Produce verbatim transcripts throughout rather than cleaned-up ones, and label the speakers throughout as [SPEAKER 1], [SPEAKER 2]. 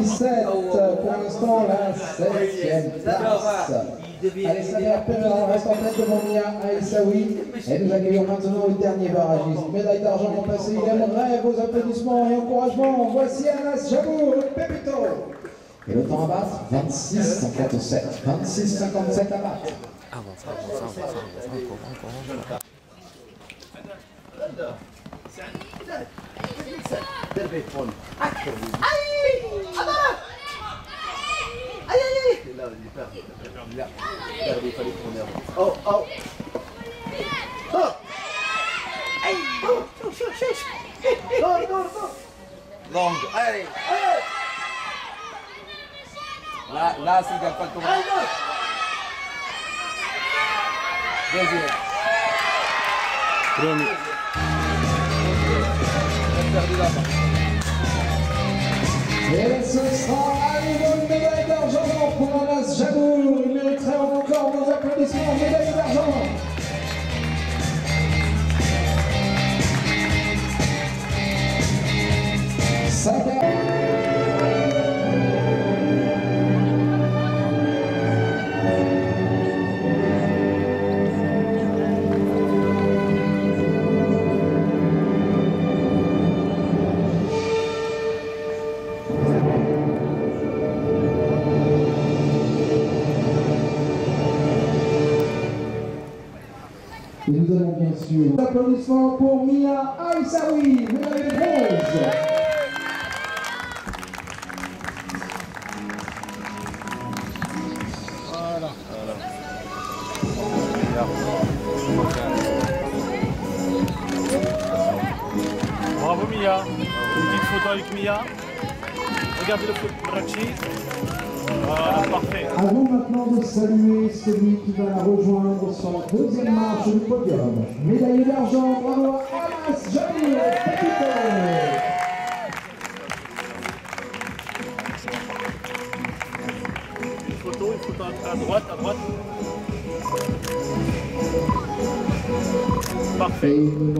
[SPEAKER 1] dix-sept, pour l'instant la septième place. Alessandra Pereira reste en tête devant Mia Aissaoui. Et nous accueillons maintenant le dernier barragiste. Médaille d'argent remplacée, il aimerait vos applaudissements et encouragements. Voici Anas Jabour, le Pépito. Et le temps à battre, vingt-six cinquante-sept. vingt-six cinquante-sept à battre.
[SPEAKER 2] Avance, avance, avance, avance, encore, encore, encore.
[SPEAKER 3] تلفون اكثر اي حضرت اي اي لا اللي فاهم لا دربي فريق منافس او او اي شوف شوف شوف دور دور دور لونج اي لا لا سيدي قلتم اي دور جزيل
[SPEAKER 2] رومي
[SPEAKER 1] Et ce sera à nouveau une médaille d'argent pour Anas Jabour. Il mériterait encore vos applaudissements. Médaille d'argent. Saka. Et nous allons bien sûr applaudissements pour Mia Aissaoui, médaille de bronze.
[SPEAKER 2] Voilà. Voilà. Bravo Mia. Une petite photo avec Mia. Regardez le foot Brachi. Voilà, parfait.
[SPEAKER 1] Avant maintenant de saluer celui qui va la rejoindre sur la deuxième marche du podium. Médaille d'argent, bravo à Anas Jabour, Pépito.
[SPEAKER 2] Une photo, une photo à droite, à droite. Parfait.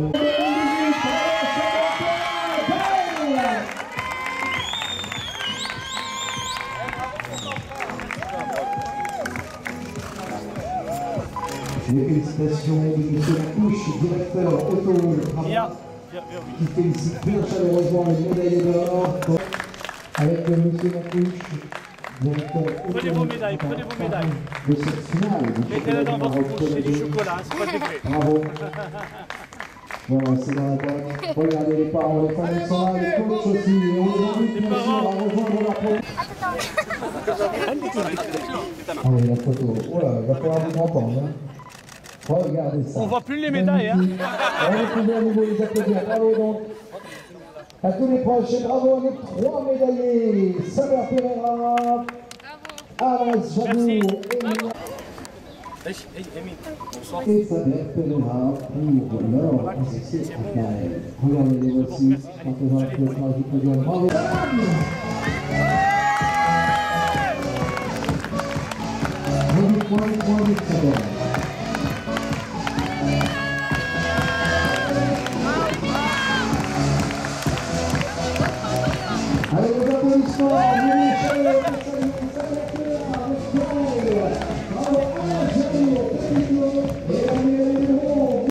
[SPEAKER 1] Les félicitations de M. Lacouche, directeur auto qui félicite bien chaleureusement les médaillés d'or avec M. Lacouche, directeur auto.
[SPEAKER 2] Prenez vos médailles, prenez vos médailles.
[SPEAKER 1] De cette finale.
[SPEAKER 2] Mettez-les dans votre bouche, c'est du chocolat, c'est pas du vrai.
[SPEAKER 1] Bravo. Voilà, c'est dans la boîte. Regardez les parents, les familles sont là, les coachs aussi. Et on les invite bien sûr à rejoindre la pro. Ah oui, la photo. Voilà, il va falloir vous entendre. Hein. Regardez ça.
[SPEAKER 2] On voit plus les médailles, hein.
[SPEAKER 1] On pouvez à nouveau les applaudir. Bravo donc à tous les proches et bravo à nos trois médaillés. Saber Pereira, Anas Jabour et et Saber Pereira pour leur succès final. Regardez les voici en faisant le pilotage du podium. Bravo. dix points, point de Saber. Allez, vos applaudissements,